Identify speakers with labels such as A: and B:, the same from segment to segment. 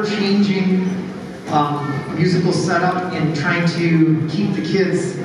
A: ever-changing musical setup in trying to keep the kids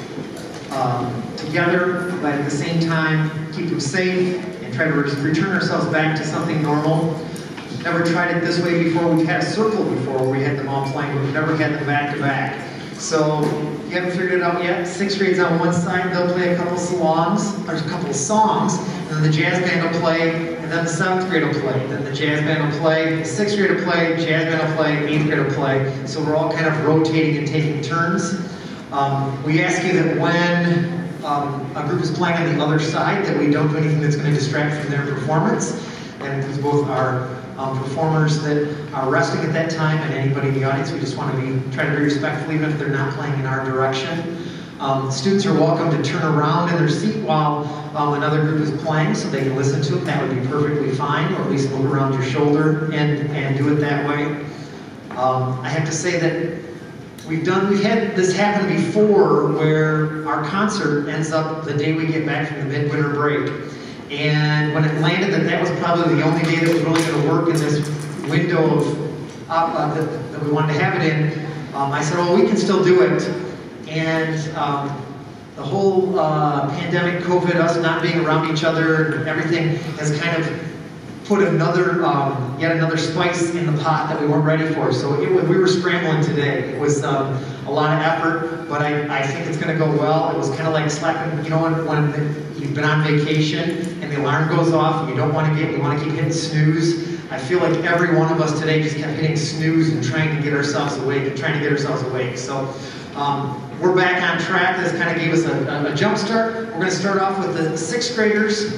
A: together, but at the same time keep them safe and try to return ourselves back to something normal. Never tried it this way before. We've had a circle before where we had them all playing, but we've never had them back to back. So you haven't figured it out yet. Sixth grade's on one side, they'll play a couple songs, and then the jazz band will play, and then the seventh grade will play. Then the jazz band will play, the sixth grade will play, jazz band will play, eighth grade will play. So we're all kind of rotating and taking turns. We ask you that when a group is playing on the other side, that we don't do anything that's going to distract from their performance. That includes both our performers that are resting at that time and anybody in the audience. We just want to try to be respectful even if they're not playing in our direction. Students are welcome to turn around in their seat while another group is playing so they can listen to it. That would be perfectly fine, or at least look around your shoulder and do it that way. I have to say that we've had this happen before where our concert ends up the day we get back from the midwinter break. And when it landed that was probably the only day that was really going to work in this window of that we wanted to have it in, I said, well, we can still do it. And the whole pandemic, COVID, us not being around each other, and everything has kind of put yet another spice in the pot that we weren't ready for. So we were scrambling today. It was a lot of effort, but I think it's going to go well. It was kind of like slapping, when you've been on vacation and the alarm goes off and you want to keep hitting snooze. I feel like every one of us today just kept hitting snooze and trying to get ourselves awake So we're back on track. This kind of gave us a jump start. We're going to start off with the sixth graders,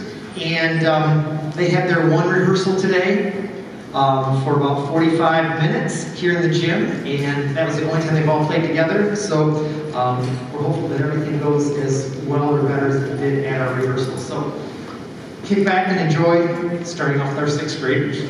A: and they had their one rehearsal today for about 45 minutes here in the gym, and that was the only time they've all played together. So we're hopeful that everything goes as well or better as it did at our rehearsal. So kick back and enjoy starting off with our sixth graders.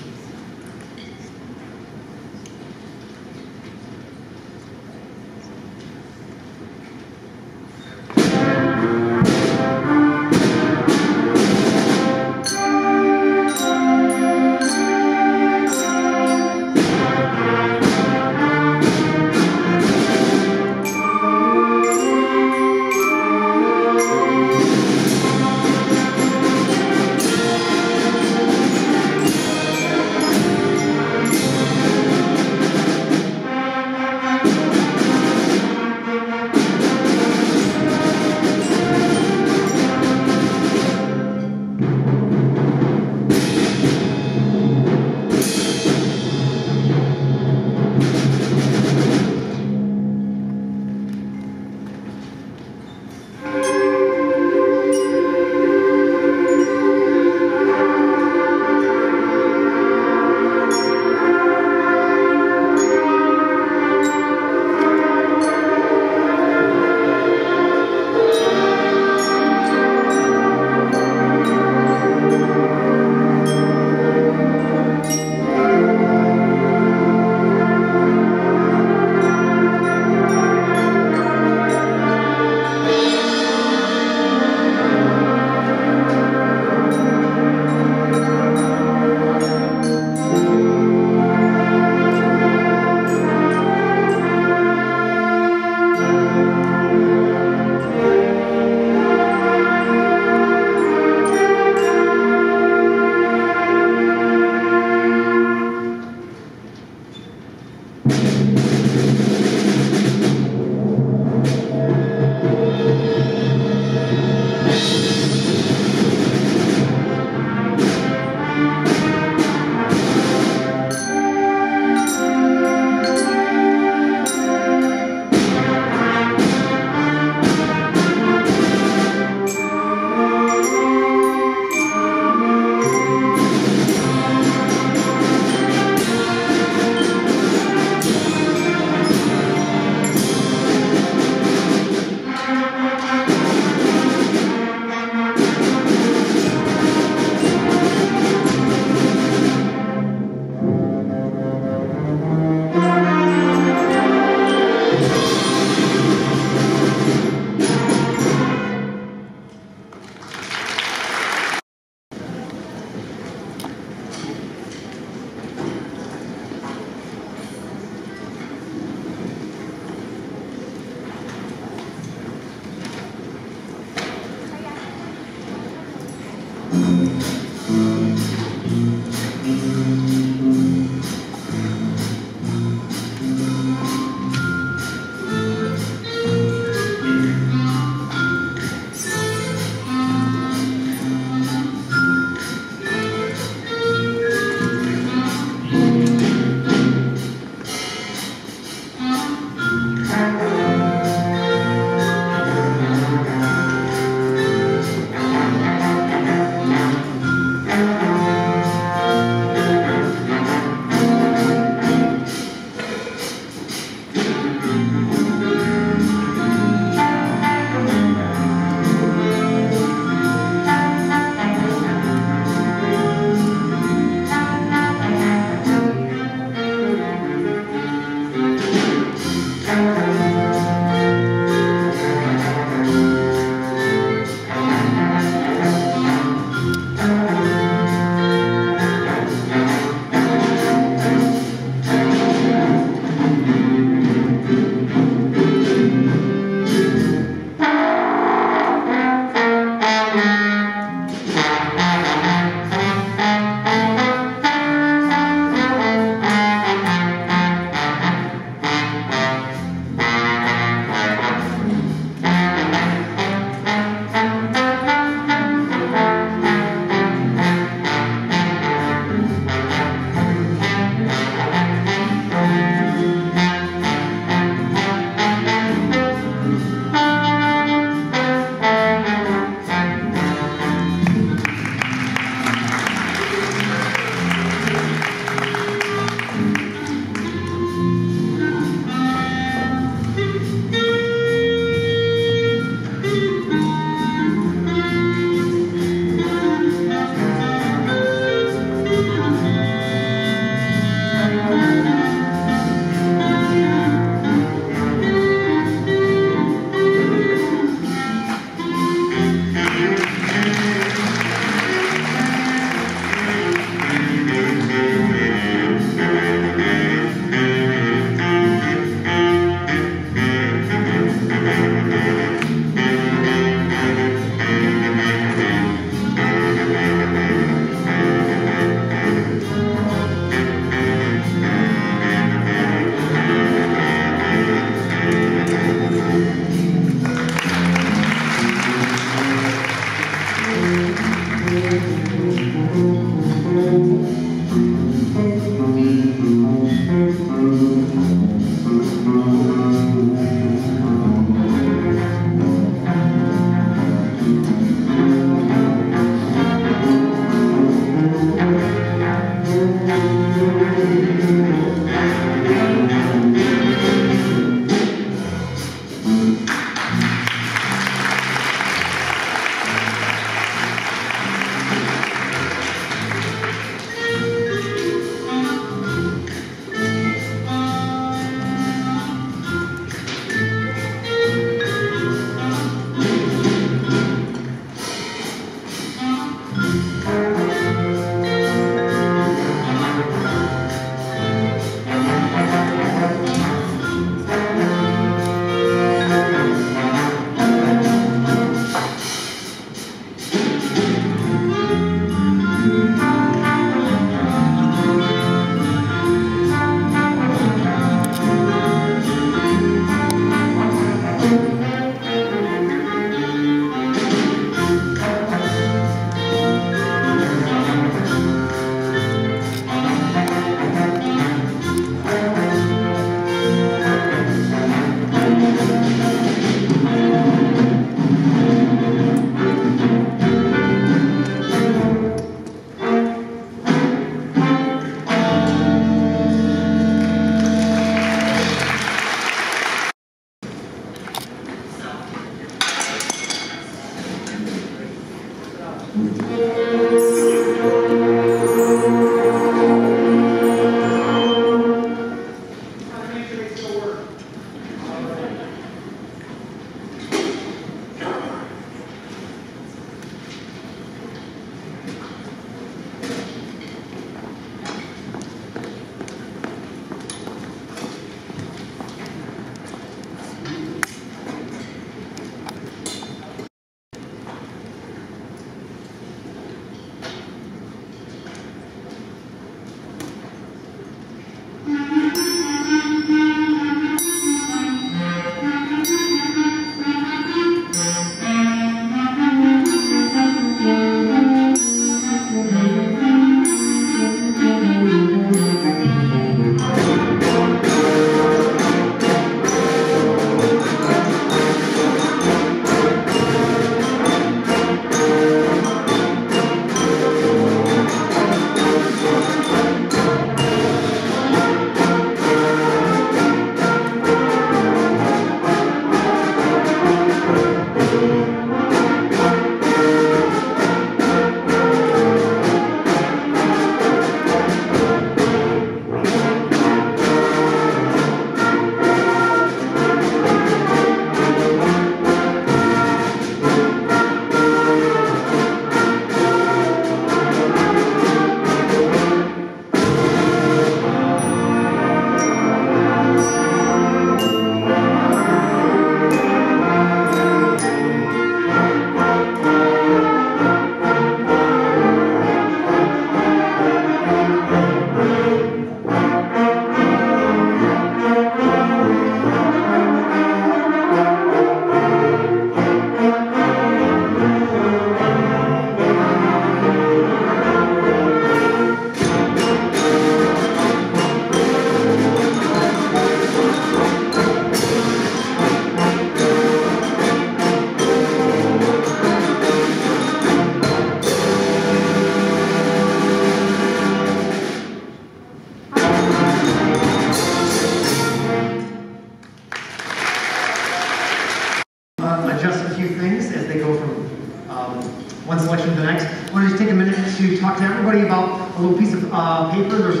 A: one selection to the next. I want to just take a minute to talk to everybody about a little piece of paper. There's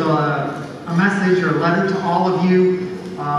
A: a message or a letter to all of you.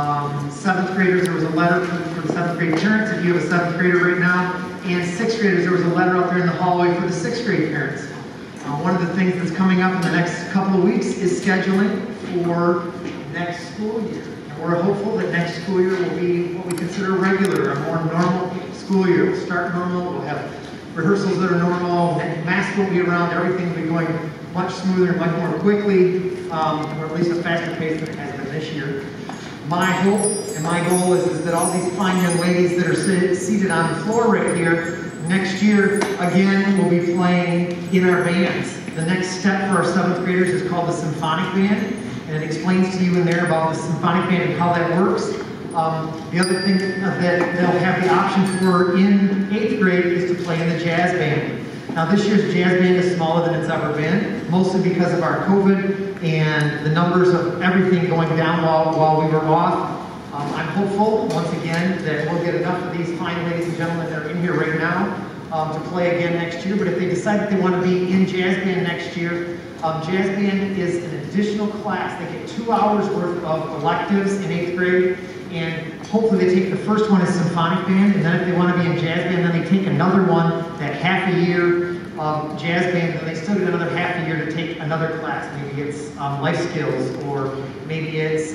A: 7th graders, there was a letter for the 7th grade parents, if you have a 7th grader right now. And 6th graders, there was a letter out there in the hallway for the 6th grade parents. One of the things that's coming up in the next couple of weeks is scheduling for next school year. And we're hopeful that next school year will be what we consider regular, a more normal school year. We'll start normal, we'll have rehearsals that are normal, masks will be around, everything will be going much smoother, much more quickly, or at least a faster pace than it has been this year. My hope and my goal is that all these fine young ladies that are seated on the floor right here, next year, again, we'll be playing in our bands. The next step for our 7th graders is called the Symphonic Band, and it explains to you in there about the Symphonic Band and how that works. The other thing that they'll have the option for in 8th grade is to play in the jazz band. Now this year's jazz band is smaller than it's ever been, mostly because of our COVID and the numbers of everything going down while we were off. I'm hopeful, once again, that we'll get enough of these fine ladies and gentlemen that are in here right now to play again next year. But if they decide that they want to be in jazz band next year, jazz band is an additional class. They get 2 hours worth of electives in 8th grade, and hopefully they take the first one as symphonic band, and then if they want to be in jazz band, then they take another one, that half a year of jazz band, and they still get another half a year to take another class. Maybe it's life skills, or maybe it's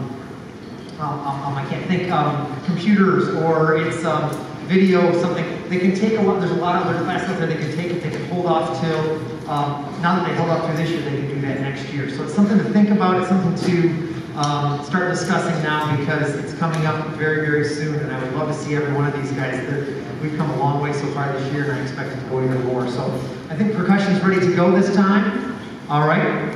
A: I can't think, computers, or it's video, something. They can take a lot, there's a lot of other classes out there they can take if they can hold off till, now that they held off through this year, they can do that next year. So it's something to think about, it's something to start discussing now, because it's coming up very, very soon, and I would love to see every one of these guys. We've come a long way so far this year, and I expect it to go even more. So I think percussion's ready to go this time. All right.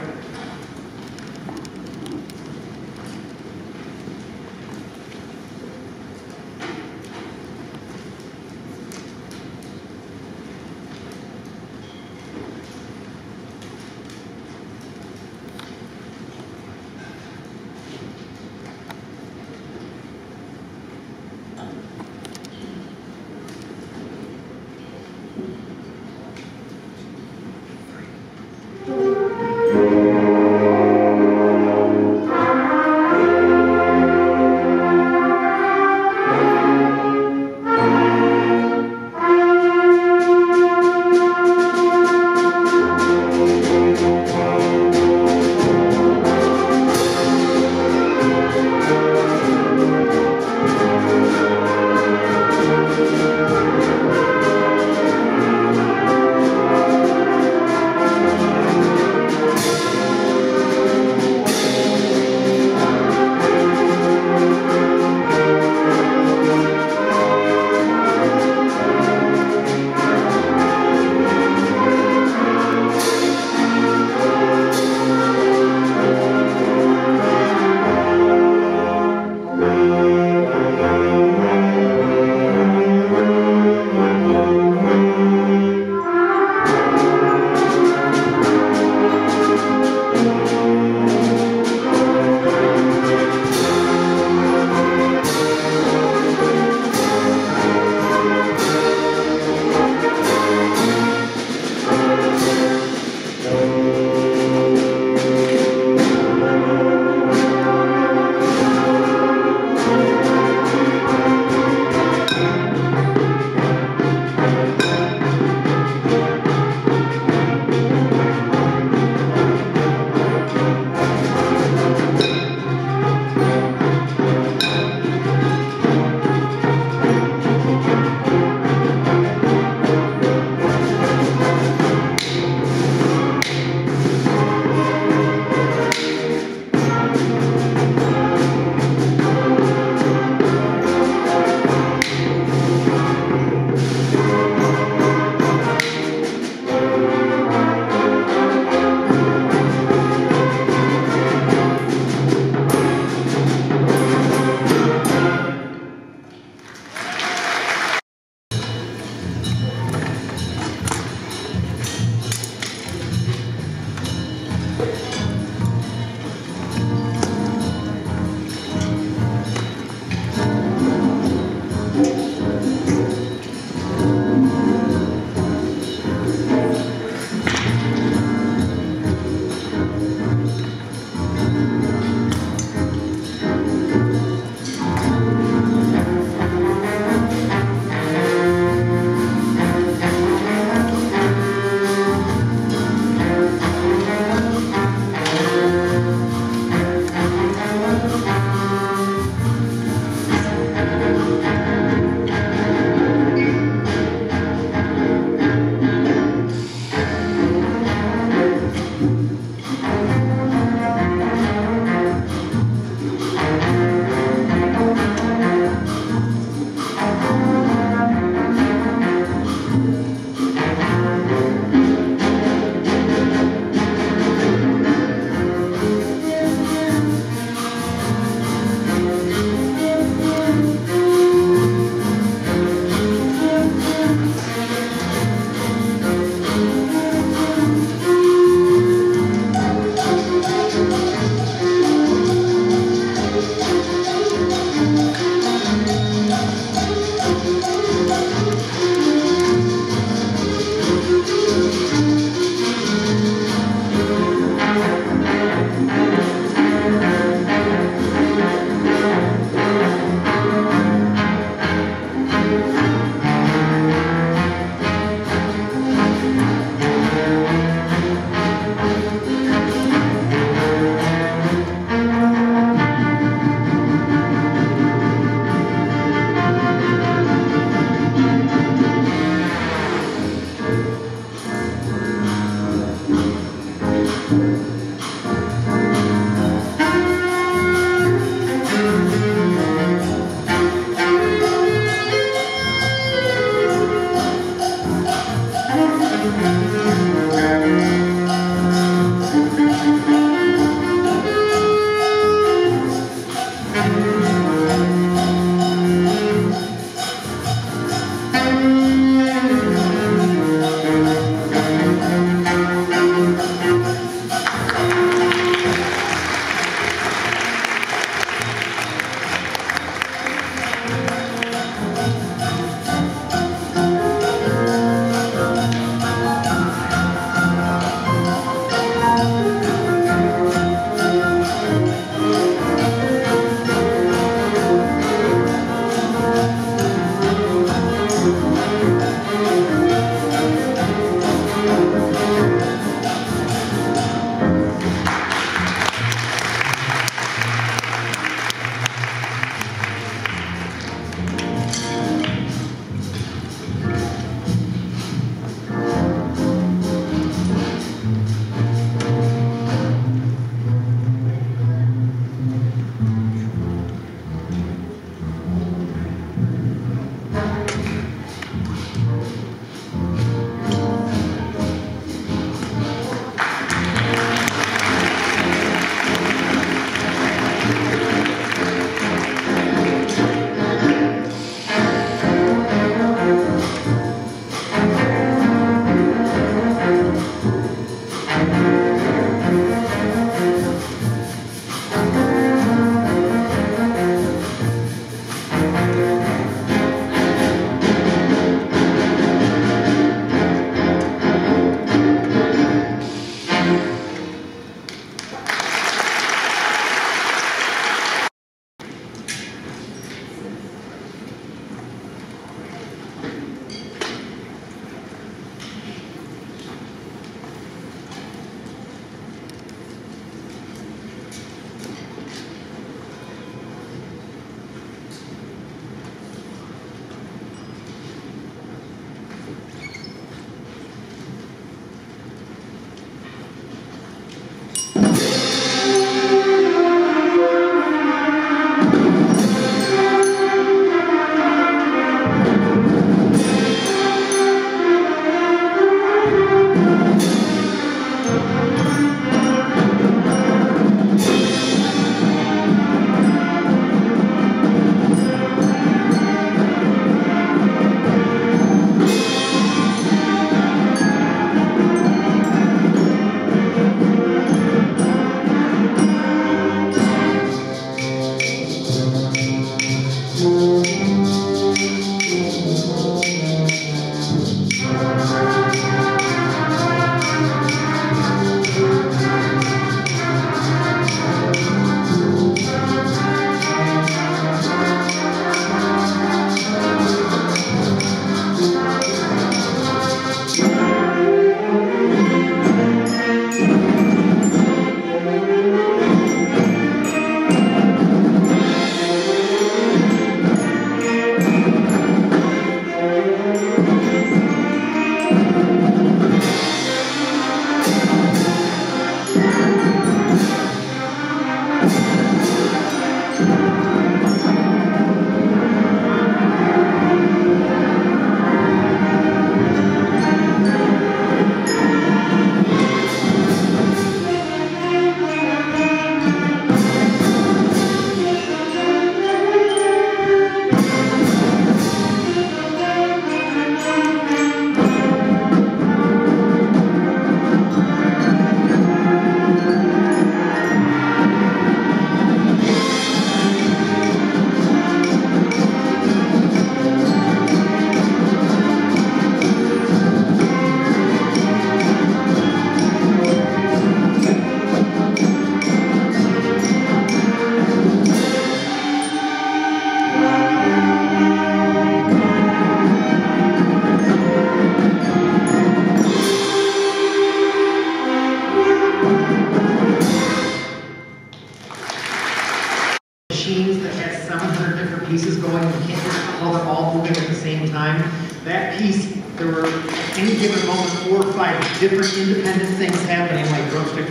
A: piece, there were at any given moment 4 or 5 different independent things happening, like drumstick,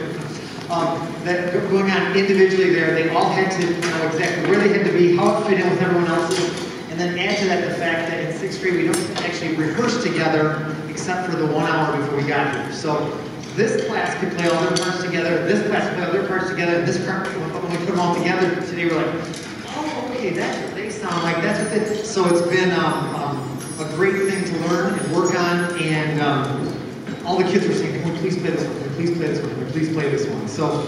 A: that going on individually there. They all had to know exactly where they had to be, how it fit in with everyone else's, and then add to that the fact that in 6th grade we don't actually rehearse together except for the 1 hour before we got here. So this class could play all their parts together, this class could play all their parts together, and this part, when we put them all together today, we're like, oh, okay, that's what they sound like, that's what they... So it's been a great thing to learn and work on, and all the kids were saying, can we please play this one, can we please play this one, can we please play this one. So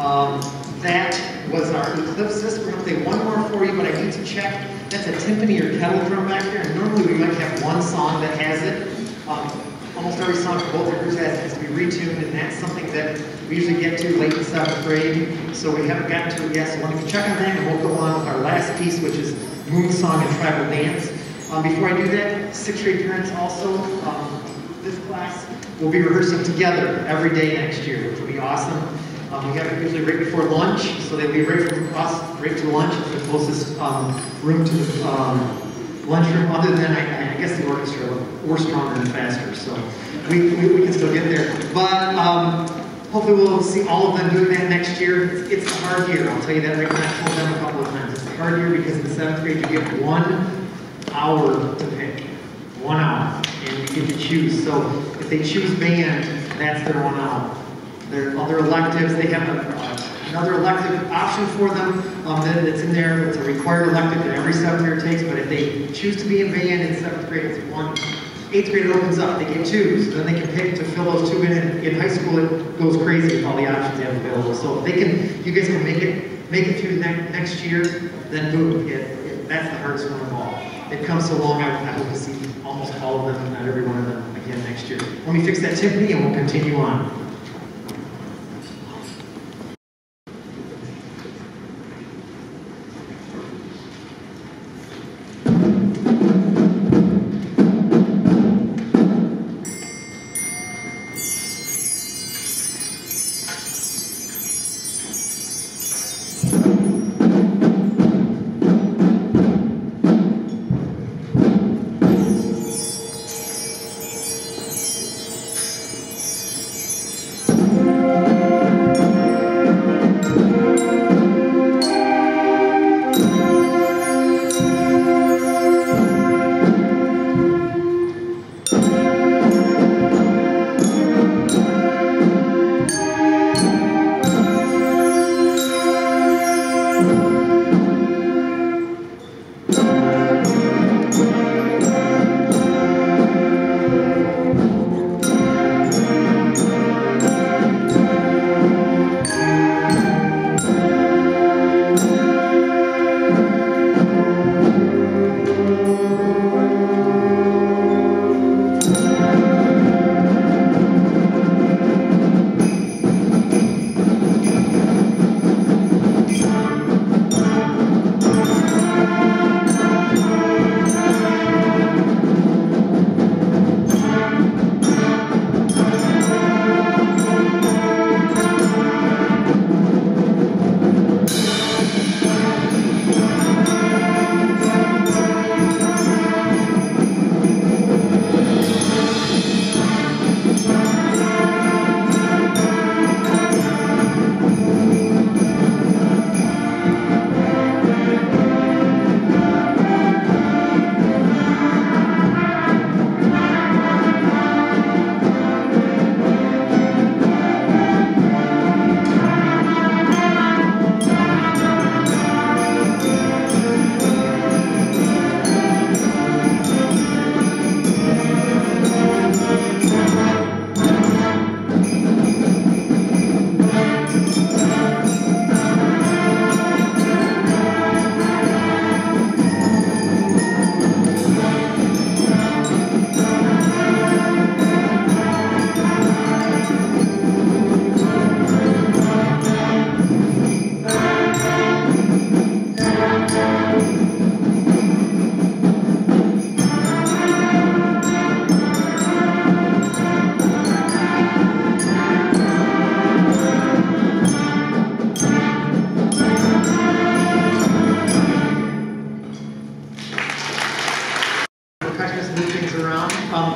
A: that was our Eclipsis. We're going to play one more for you, but I need to check. That's a timpani or kettle drum back there, and normally we might have one song that has it. Almost every song for both the groups has to be retuned, and that's something that we usually get to late in 7th grade, so we haven't gotten to it yet. So why don't you check on that, and we'll go on with our last piece, which is Moon Song and Tribal Dance. Before I do that, 6th grade parents also, this class will be rehearsing together every day next year, which will be awesome. We have it usually right before lunch, so they'll be right from us, right to lunch. It's the closest room to the lunchroom, other than, I guess, the orchestra. We're stronger and faster, so we can still get there. But hopefully we'll see all of them doing that next year. It's a hard year, I'll tell you that right now. I've told them a couple of times. It's a hard year because in 7th grade you get 1 hour to pick. 1 hour, and you get to choose. So if they choose band, that's their 1 hour. Their other electives, they have another elective option for them that's in there. It's a required elective that every 7th grader takes, but if they choose to be in band in 7th grade, it's 1. 8th grade it opens up, they get 2, so then they can pick to fill those 2 in. In high school it goes crazy with all the options they have available. So if they can, you guys can make it through next year, then boom, that's the hardest one of all. They've come so long, I hope to see almost all of them, not every one of them, again next year. Let me fix that timpani and we'll continue on.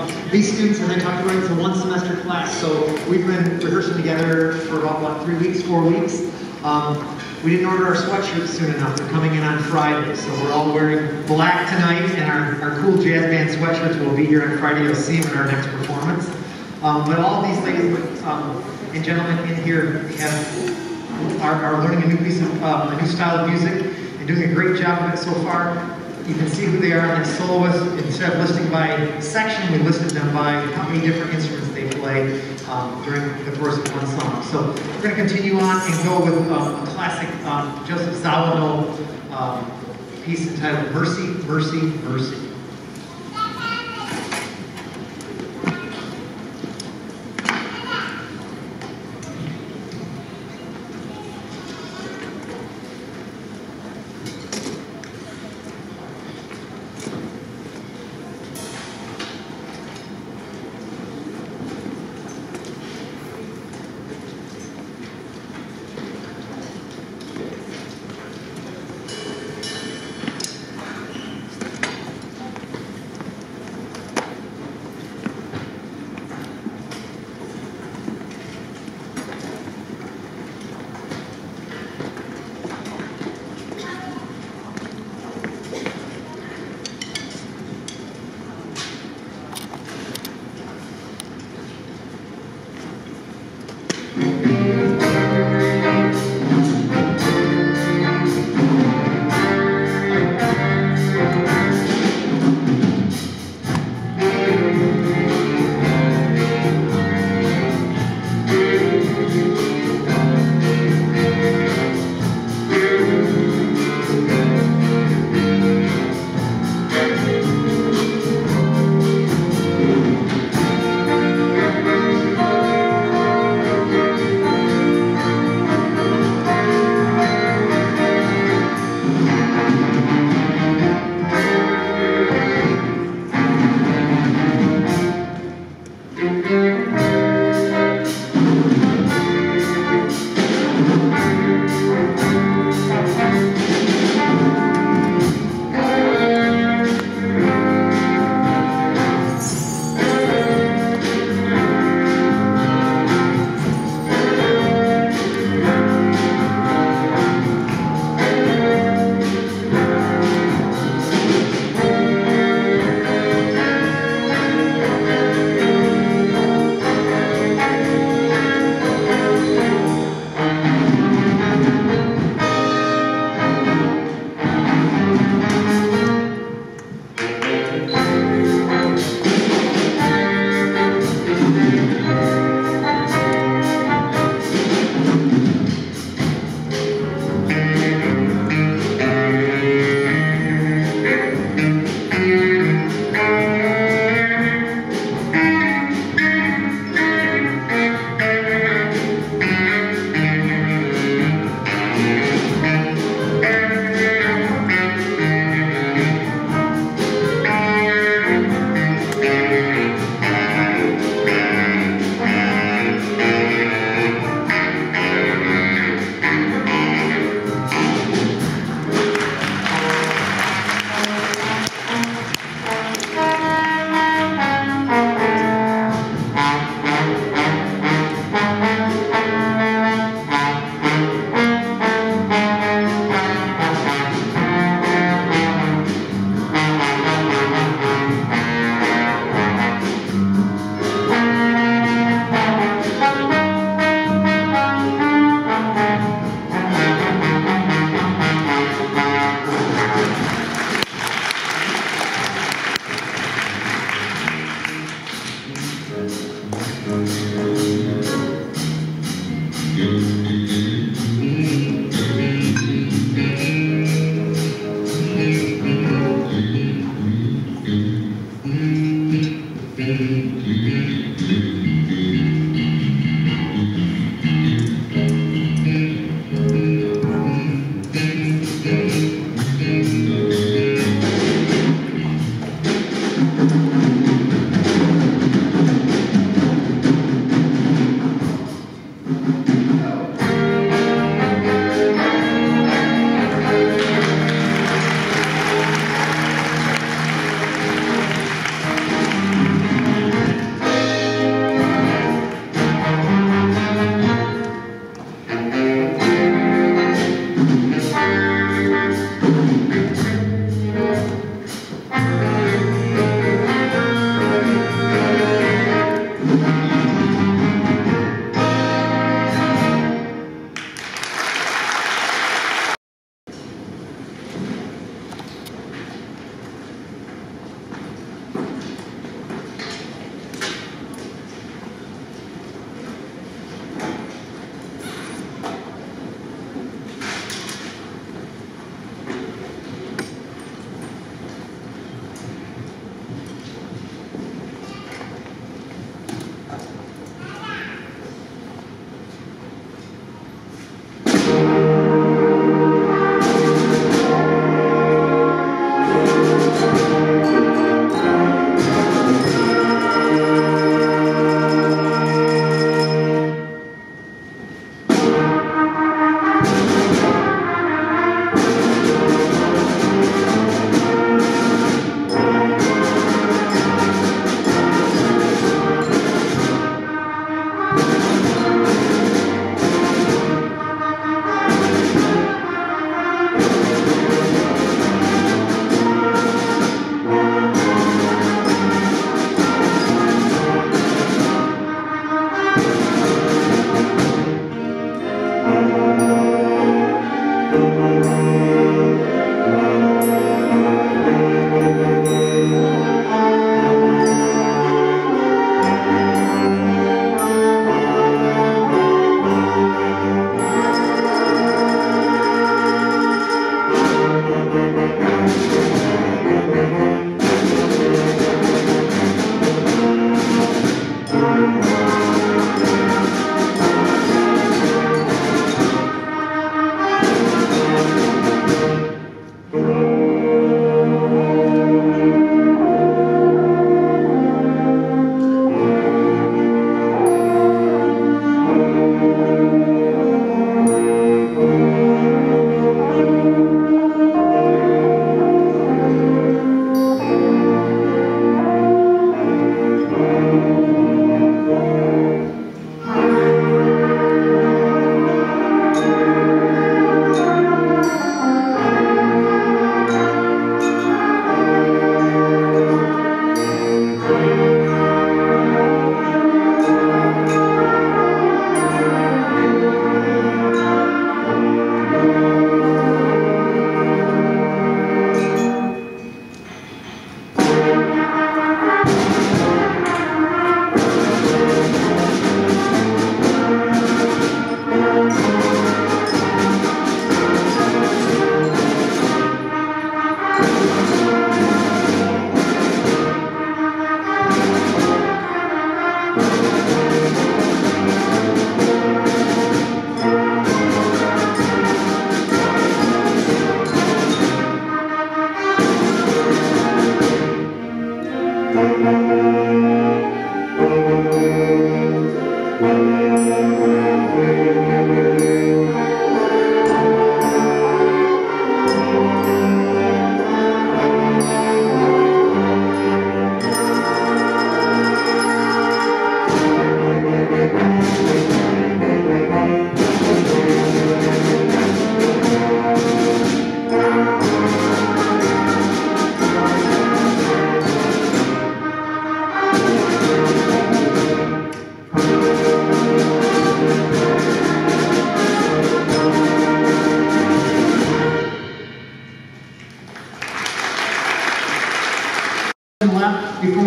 A: These students, as I talked about, it's a one semester class, so we've been rehearsing together for about, what, 3 weeks, 4 weeks. We didn't order our sweatshirts soon enough. They're coming in on Friday, so we're all wearing black tonight, and our cool jazz band sweatshirts will be here on Friday. You'll see them in our next performance. But all of these ladies and gentlemen in here are learning a new piece of, a new style of music and doing a great job of it so far. You can see who they are in soloists. Instead of listing by section, we listed them by how many different instruments they play during the course of one song. So we're going to continue on and go with a classic Joseph Zawinul piece entitled Mercy, Mercy, Mercy.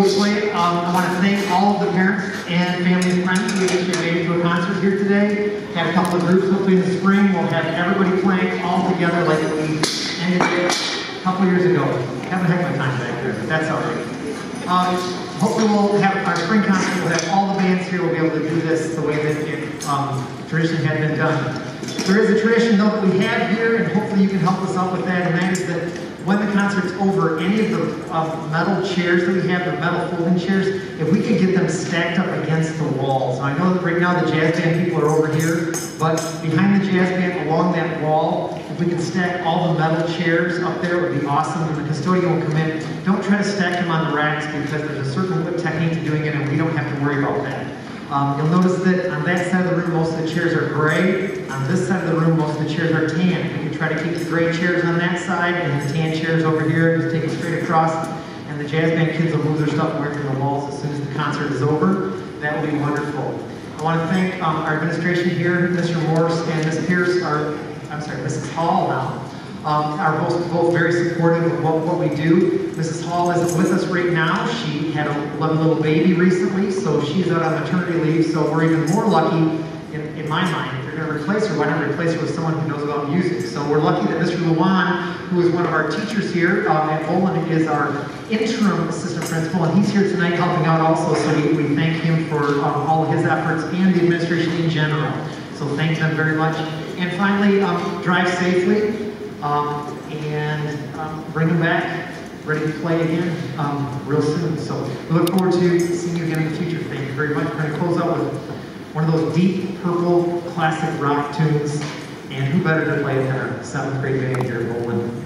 A: we play, I want to thank all of the parents and family and friends who actually made it to a concert here today. Had a couple of groups. Hopefully in the spring we'll have everybody playing all together like we ended it a couple years ago. Haven't had my time back there, but that's all right. Hopefully we'll have our spring concert. We'll have all the bands here. We'll be able to do this the way that it traditionally had been done. There is a tradition though that we have here, and hopefully you can help us out with that, and that is that when the concert's over, any of the metal chairs that we have, the metal folding chairs, if we could get them stacked up against the wall. So I know that right now the jazz band people are over here, but behind the jazz band along that wall, if we could stack all the metal chairs up there, it would be awesome. When the custodian will come in, don't try to stack them on the racks because there's a certain technique to doing it and we don't have to worry about that. You'll notice that on that side of the room, most of the chairs are gray. On this side of the room, most of the chairs are tan. We can try to keep the gray chairs on that side and the tan chairs over here, just take it straight across. And the jazz band kids will move their stuff away from the walls as soon as the concert is over. That will be wonderful. I want to thank our administration here, Mr. Morse and Ms. Pierce, Mrs. Hall now. Are both very supportive of what we do. Mrs. Hall isn't with us right now. She had a little baby recently, so she's out on maternity leave, so we're even more lucky, in my mind. If you're going to replace her, why not replace her with someone who knows about music? So we're lucky that Mr. Luan, who is one of our teachers here at Olin, is our interim assistant principal, and he's here tonight helping out also, so we thank him for all of his efforts and the administration in general. So thank them very much. And finally, drive safely. Bring them back, ready to play again real soon. So we look forward to seeing you again in the future. Thank you very much. We're going to close out with one of those deep purple classic rock tunes. And who better to play it than our 7th grade band here at Olin.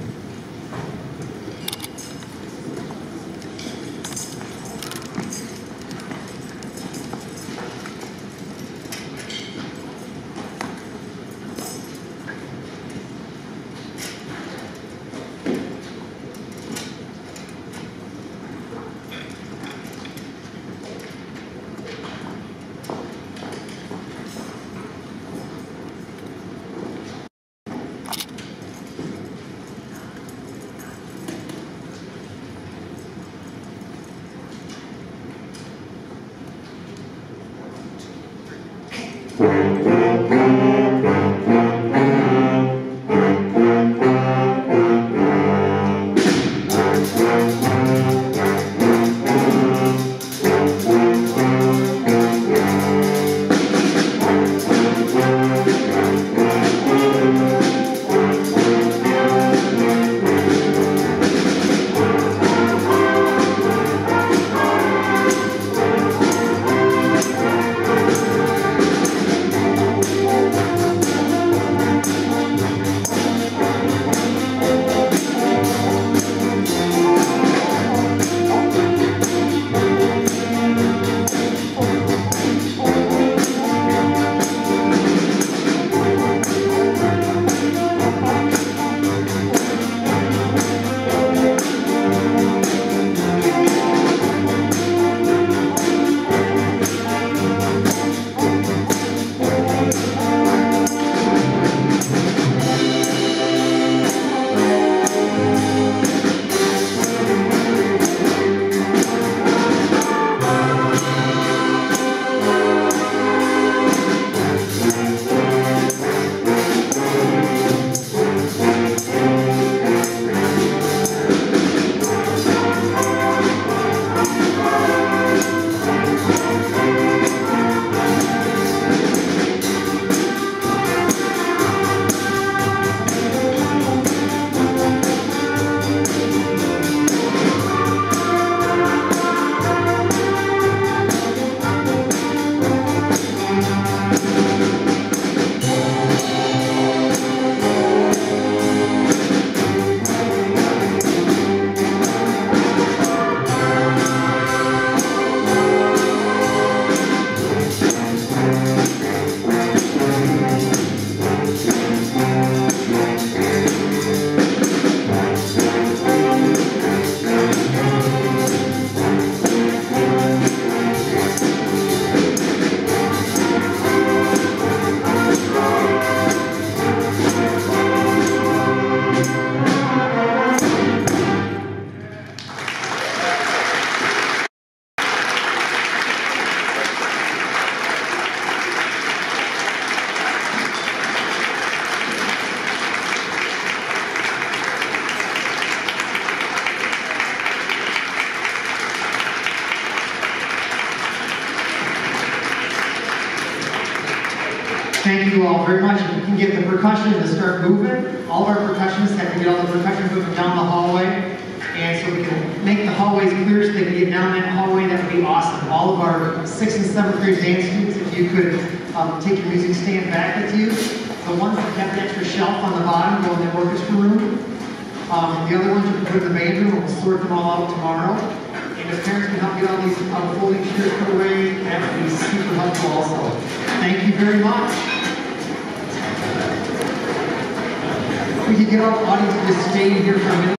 A: Thank you all very much. If you can get the percussion to start moving, all of our percussionists have to get all the percussion moving down the hallway. And so we can make the hallways clear so they can get down that hallway. That would be awesome. All of our 6th and 7th grade dance students, if you could take your music stand back with you. The ones that have the extra shelf on the bottom go in the orchestra room. The other ones you can put in the band room, and we'll sort them all out tomorrow. And if parents can help get all these folding chairs put away, that would be super helpful also. Thank you very much. We could get our audience to just stay here for a minute.